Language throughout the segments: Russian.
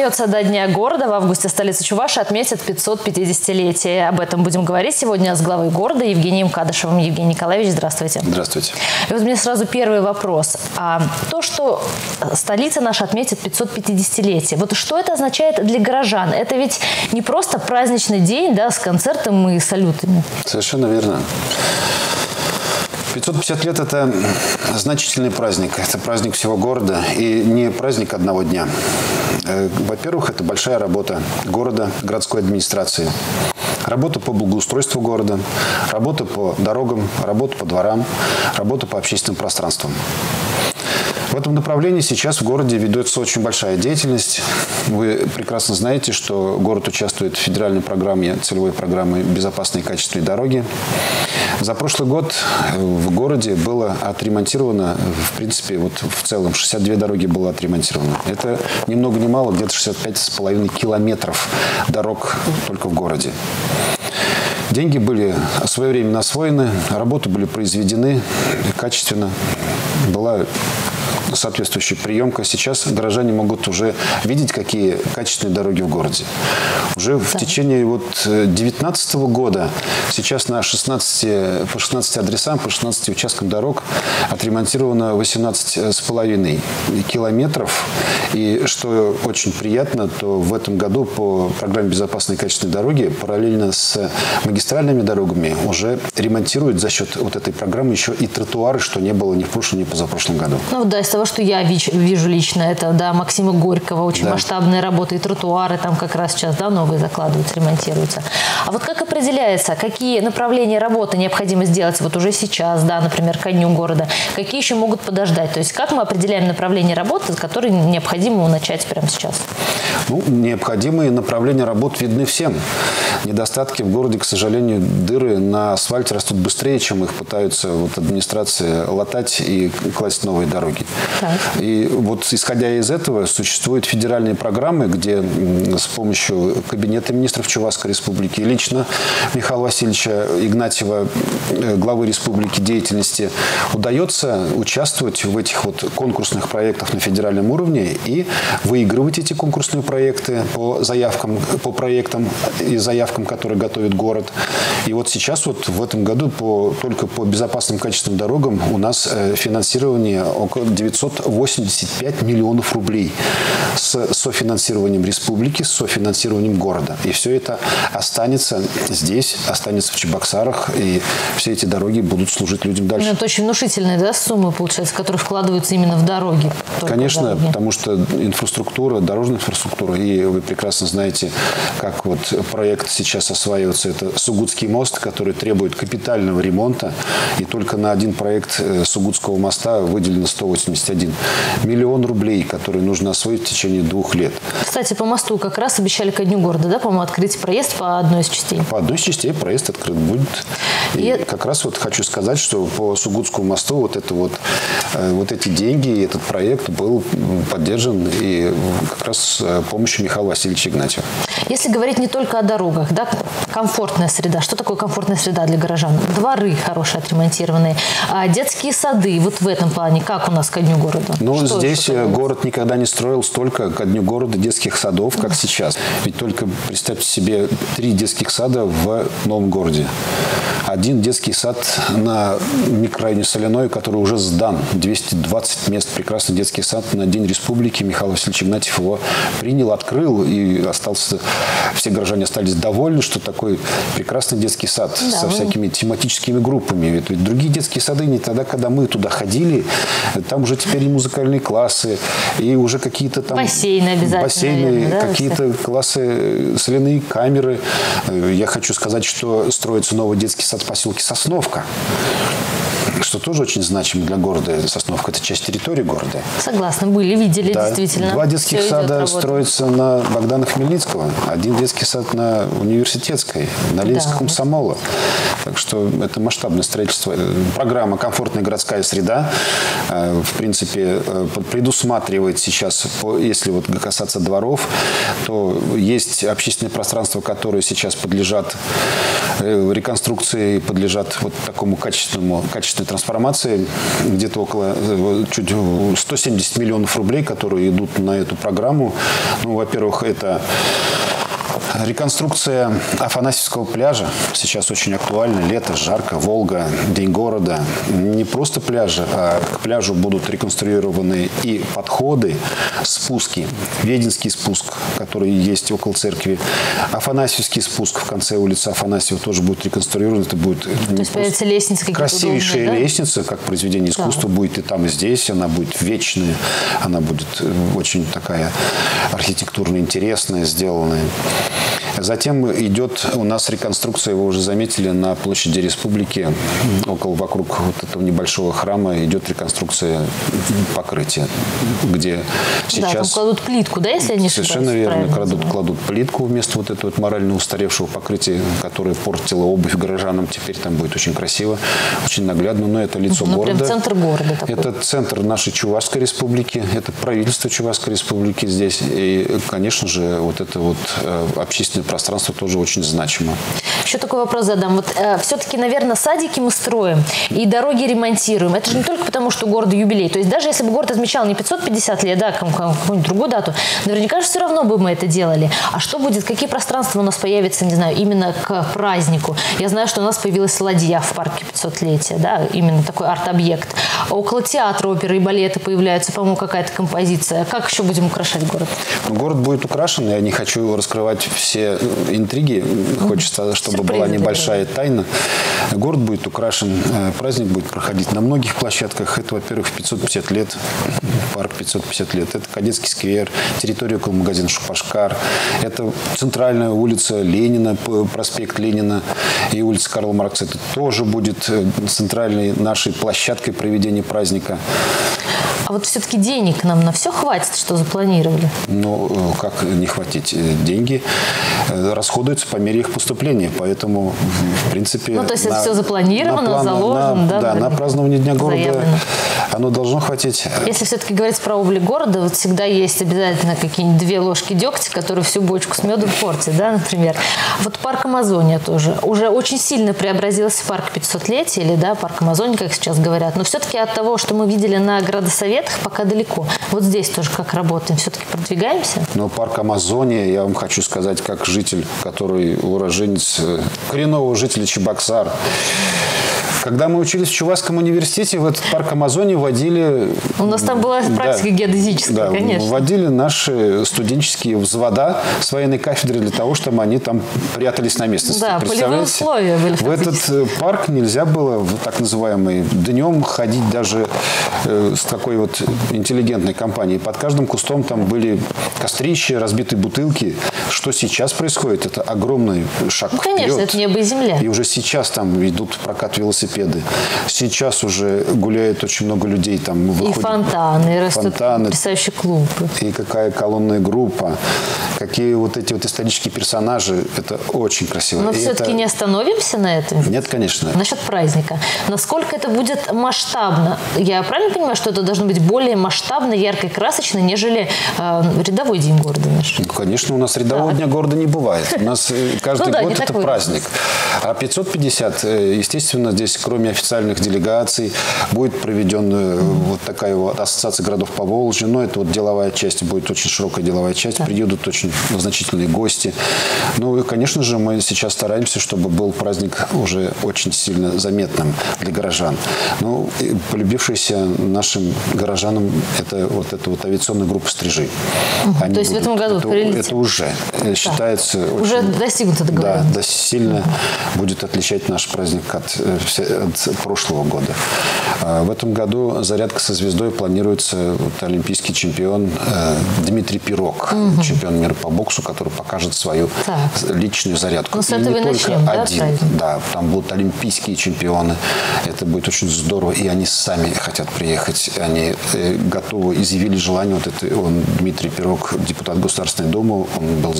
остается до Дня города. В августе столица Чувашии отметит 550-летие. Об этом будем говорить сегодня с главой города Евгением Кадышевым. Евгений Николаевич, здравствуйте. Здравствуйте. И вот мне сразу первый вопрос. То, что столица наша отметит 550-летие, вот что это означает для горожан? Это ведь не просто праздничный день, да, с концертом и салютами. Совершенно верно. 550 лет – это значительный праздник. Это праздник всего города и не праздник одного дня. Во-первых, это большая работа города, городской администрации. Работа по благоустройству города, работа по дорогам, работа по дворам, работа по общественным пространствам. В этом направлении сейчас в городе ведется очень большая деятельность. Вы прекрасно знаете, что город участвует в федеральной программе, целевой программы «Безопасные и качественные дороги». За прошлый год в городе было отремонтировано, в принципе, вот в целом 62 дороги было отремонтировано. Это ни много ни мало, где-то 65,5 километров дорог только в городе. Деньги были своевременно освоены, работы были произведены качественно, была соответствующая приемка. Сейчас горожане могут уже видеть, какие качественные дороги в городе. Уже в течение 2019 года сейчас по 16 адресам, по 16 участкам дорог отремонтировано 18,5 километров. И что очень приятно, то в этом году по программе «Безопасные и качественные дороги» параллельно с магистральными дорогами уже ремонтируют за счет вот этой программы еще и тротуары, что не было ни в прошлом, ни в позапрошлом году. Ну да, из того, что я вижу лично, это Максима Горького, очень масштабные работы, и тротуары там как раз сейчас новые закладываются, ремонтируются. А вот как определяется, какие направления работы необходимо сделать вот уже сейчас, например, ко Дню города, какие еще могут подождать? То есть как мы определяем направление работы, которые необходимо начать прямо сейчас? Необходимые направления работ видны всем. Недостатки в городе, к сожалению, дыры на асфальте растут быстрее, чем их пытаются администрации латать и класть новые дороги. Так. И исходя из этого существуют федеральные программы, где с помощью Кабинета министров Чувашской республики, лично Михаила Васильевича Игнатьева, главы республики, деятельности, удается участвовать в этих конкурсных проектах на федеральном уровне и выигрывать эти конкурсные проекты по заявкам, по проектам и заявкам, которые готовит город. И сейчас в этом году только по безопасным качественным дорогам у нас финансирование около 985 миллионов рублей с софинансированием республики, с софинансированием города. И все это останется здесь, останется в Чебоксарах, и все эти дороги будут служить людям дальше. Это очень внушительные суммы, получается, которые вкладываются именно в дороги. Конечно, потому что инфраструктура, дорожная инфраструктура, и вы прекрасно знаете, как проект сейчас осваивается. Это Сугутский мост, который требует капитального ремонта, и только на один проект Сугутского моста выделено 181 миллион рублей, которые нужно освоить в течение 2 лет. Кстати, по мосту как раз обещали ко Дню города, по-моему, открыть проезд по одной из частей. По одной из частей проезд открыт будет. И как раз хочу сказать, что по Сугутскому мосту эти деньги и этот проект был поддержан и как раз с помощью Михаила Васильевича Игнатьева. Если говорить не только о дорогах, комфортная среда. Что такое комфортная среда для горожан? Дворы хорошие, отремонтированные, детские сады. В этом плане как у нас ко Дню города? Здесь город никогда не строил столько ко Дню города детских садов, как сейчас. Ведь только представьте себе 3 детских сада в новом городе. Один детский сад на микрорайоне Соляной, который уже сдан. 220 мест. Прекрасный детский сад на День Республики. Михаил Васильевич Игнатьев его принял, открыл, и все горожане остались довольны, что такой прекрасный детский сад со всякими тематическими группами. Ведь другие детские сады не тогда, когда мы туда ходили, там уже теперь и музыкальные классы, и уже какие-то там бассейны обязательно. Бассейны, какие-то классы, соляные камеры. Я хочу сказать, что строится новый детский сад в поселке Сосновка, что тоже очень значимо для города. Сосновка – это часть территории города. Согласна, видели, действительно. 2 детских сада строятся на Богдана Хмельницкого, 1 детский сад на Университетской, на Ленинского комсомола. Так что это масштабное строительство. Программа «Комфортная городская среда» в принципе предусматривает сейчас, если касаться дворов, то есть общественные пространства, которые сейчас подлежат реконструкции, подлежат такому качественному качественной трансформации. Где-то около чуть 170 миллионов рублей, которые идут на эту программу. Ну, во-первых, это реконструкция Афанасьевского пляжа. Сейчас очень актуально. Лето, жарко, Волга, День города. Не просто пляжи, а к пляжу будут реконструированы и подходы, спуски. Веденский спуск, который есть около церкви. Афанасьевский спуск в конце улицы Афанасьева тоже будет реконструирован. Это будет появятся лестницы какие-то красивейшая удобные, да? лестница, как произведение искусства, будет и там, и здесь. Она будет вечная. Она будет очень такая архитектурно интересная, сделанная. Затем идет у нас реконструкция, вы уже заметили, на площади Республики, вокруг вот этого небольшого храма идет реконструкция покрытия, где сейчас... Да, там кладут плитку, да, если я не ошибаюсь? Совершенно верно, кладут плитку вместо вот этого морально устаревшего покрытия, которое портило обувь горожанам. Теперь там будет очень красиво, очень наглядно, но это лицо города. Прям центр города такой. Это центр нашей Чувашской Республики, это правительство Чувашской Республики здесь. И, конечно же, вот это вот общественное пространство тоже очень значимо. Еще такой вопрос задам. Вот все-таки, наверное, садики мы строим и дороги ремонтируем. Это же не только потому, что у города юбилей. То есть даже если бы город отмечал не 550 лет, да, какую-нибудь другую дату, наверняка же все равно бы мы это делали. А что будет, какие пространства у нас появятся, не знаю, именно к празднику? Я знаю, что у нас появилась ладья в парке 500-летия, да, именно такой арт-объект. Около театра, оперы и балета появляются, по-моему, какая-то композиция. Как еще будем украшать город? Город будет украшен. Я не хочу раскрывать все интриги. Хочется, чтобы была небольшая тайна. Город будет украшен. Праздник будет проходить на многих площадках. Это, во-первых, 550 лет. Парк 550 лет. Это Кадетский сквер, территория около магазина «Шупашкар». Это центральная улица Ленина, проспект Ленина и улица Карла Маркса. Это тоже будет центральной нашей площадкой проведения праздника. А вот все-таки денег нам на все хватит, что запланировали? Ну, как не хватить? Деньги расходуются по мере их поступления. Поэтому, в принципе... Ну, то есть это все запланировано, заложено, да? Да, на празднование Дня города заявлено. Оно должно хватить. Если все-таки говорить про облик города, вот всегда есть обязательно какие-нибудь 2 ложки дегтя, которые всю бочку с медом портят, да, например. Вот парк Амазония тоже. Уже очень сильно преобразился парк 500-летия, или, да, парк Амазония, как сейчас говорят. Но все-таки от того, что мы видели на градосоветах, пока далеко. Вот здесь тоже как работаем? Все-таки продвигаемся? Но парк Амазония, я вам хочу сказать, как житель, который уроженец, коренного жителя Чебоксар. Когда мы учились в Чувашском университете, в этот парк Амазонии водили... У нас там была практика геодезическая, конечно. Водили наши студенческие взвода с военной кафедры для того, чтобы они там прятались на местности. Да, полевые условия были. В этот парк нельзя было, в так называемый, днем ходить даже с такой вот интеллигентной компанией. Под каждым кустом там были кострища, разбитые бутылки. Что сейчас происходит? Это огромный шаг вперед. Конечно, это небо и земля. И уже сейчас там идут прокат велосипедов. Сейчас уже гуляет очень много людей. Там выходят, и фонтаны, и растут потрясающие клубы. И какая колонная группа. Какие вот эти вот исторические персонажи. Это очень красиво. Но все-таки не остановимся на этом? Нет, конечно. Насчет праздника. Насколько это будет масштабно? Я правильно понимаю, что это должно быть более масштабно, ярко и красочно, нежели рядовой день города наш? Ну, конечно, у нас рядового дня города не бывает. У нас каждый год это праздник. А 550, естественно, здесь кроме официальных делегаций будет проведена вот такая вот ассоциация городов Поволжья. Но это вот деловая часть, будет очень широкая деловая часть. Да. Приедут очень значительные гости. Ну и, конечно же, мы сейчас стараемся, чтобы был праздник уже очень сильно заметным для горожан. Ну, полюбившийся нашим горожанам это вот эта вот авиационная группа «Стрижи». То есть в этом году это уже считается... Уже очень, достигнуто договоренности. Да, сильно будет отличать наш праздник от прошлого года. В этом году зарядка со звездой планируется олимпийский чемпион Дмитрий Пирог, чемпион мира по боксу, который покажет свою личную зарядку. Ну, с этого и начнем, один. Да, там будут олимпийские чемпионы. Это будет очень здорово. И они сами хотят приехать. Они готовы, изъявили желание. Дмитрий Пирог, депутат Государственной Думы, он был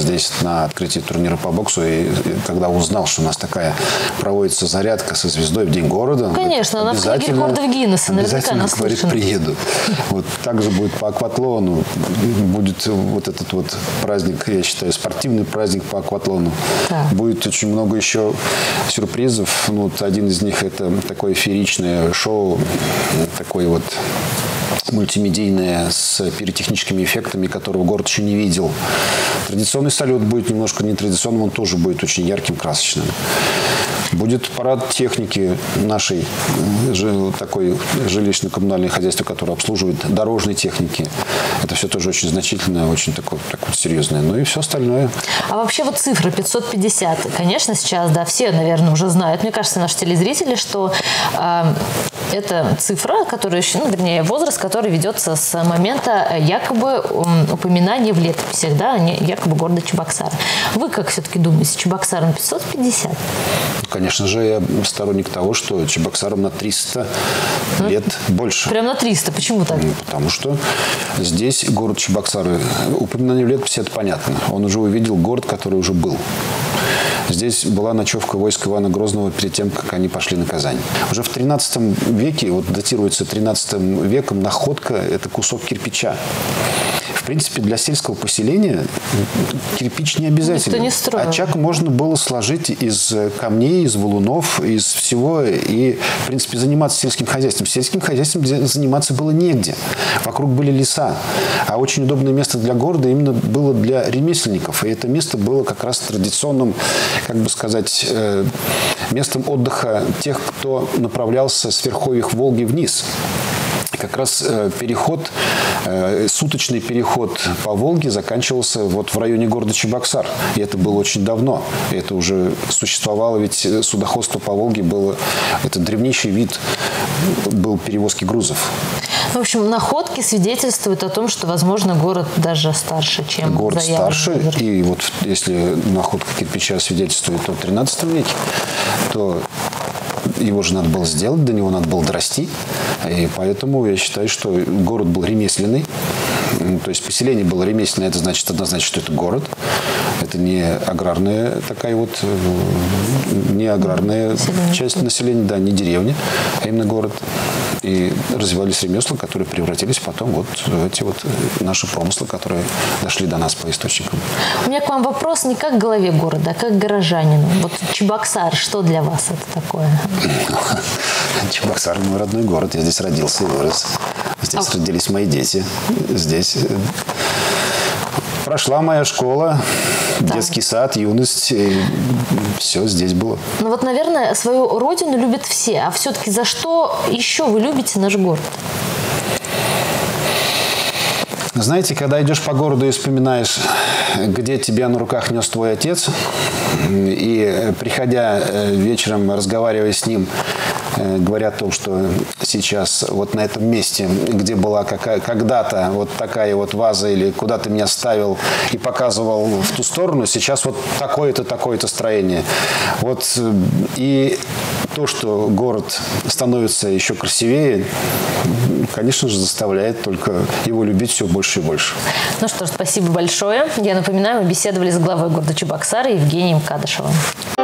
здесь на открытии турнира по боксу, и когда узнал, что у нас такая проводится зарядка со звездой в День города. Конечно, она в книге рекордов Гиннесса, наверняка нас говорит, приеду. Вот также будет по акватлону, будет вот этот вот праздник, я считаю, спортивный праздник по акватлону. Да. Будет очень много еще сюрпризов. Ну, вот один из них — это такое фееричное шоу, такое вот мультимедийное, с пиротехническими эффектами, которого город еще не видел. Традиционный салют будет немножко нетрадиционным, он тоже будет очень ярким, красочным. Будет парад техники нашей, такой жилищно-коммунальное хозяйство, которое обслуживает дорожной техники. Это все тоже очень значительное, очень такое серьезное. Ну и все остальное. А вообще вот цифра 550, конечно, сейчас, да, все, наверное, уже знают. Мне кажется, наши телезрители, что это цифра, которая, ну, вернее, возраст, который ведется с момента якобы упоминания в летописях, да, якобы города Чебоксары. Вы как все-таки думаете, Чебоксарам 550? Конечно же, я сторонник того, что Чебоксарам на 300 лет больше. Прям на 300? Почему так? Потому что здесь город Чебоксары, упоминание в летописи, это понятно. Он уже увидел город, который уже был. Здесь была ночевка войск Ивана Грозного перед тем, как они пошли на Казань. Уже в 13 веке, вот датируется 13 веком, находка – это кусок кирпича. В принципе, для сельского поселения кирпич не обязательно. Никто не строил. Очаг можно было сложить из камней, из валунов, из всего. И, в принципе, заниматься сельским хозяйством. Сельским хозяйством заниматься было негде. Вокруг были леса. А очень удобное место для города именно было для ремесленников. И это место было как раз традиционным, как бы сказать, местом отдыха тех, кто направлялся с верховьев Волги вниз. Как раз переход, суточный переход по Волге заканчивался вот в районе города Чебоксар. И это было очень давно. И это уже существовало, ведь судоходство по Волге было, это древнейший вид был перевозки грузов. В общем, находки свидетельствуют о том, что, возможно, город даже старше, чем город старше. И вот если находка кирпича свидетельствует о 13 веке, то его же надо было сделать, до него надо было дорасти. И поэтому я считаю, что город был ремесленный. То есть поселение было ремесленное, это значит однозначно, что это город. Это не аграрная такая вот, не аграрная часть населения, да, не деревня, а именно город. И развивались ремесла, которые превратились потом вот в эти вот наши промыслы, которые дошли до нас по источникам. У меня к вам вопрос не как к главе города, а как к горожанину. Вот Чебоксар, что для вас это такое? Чебоксар – мой родной город. Я здесь родился и вырос. Здесь родились мои дети. Здесь прошла моя школа, да. Детский сад, юность. Все здесь было. Ну вот, наверное, свою родину любят все. А все-таки за что еще вы любите наш город? Знаете, когда идешь по городу и вспоминаешь, где тебя на руках нес твой отец, и приходя вечером, разговаривая с ним, говоря о том, что сейчас вот на этом месте, где была когда-то вот такая вот ваза, или куда ты меня ставил и показывал в ту сторону, сейчас вот такое-то строение. Вот и то, что город становится еще красивее, конечно же, заставляет только его любить все больше и больше. Ну что ж, спасибо большое. Я напоминаю, мы беседовали с главой города Чебоксары Евгением Кадышевым.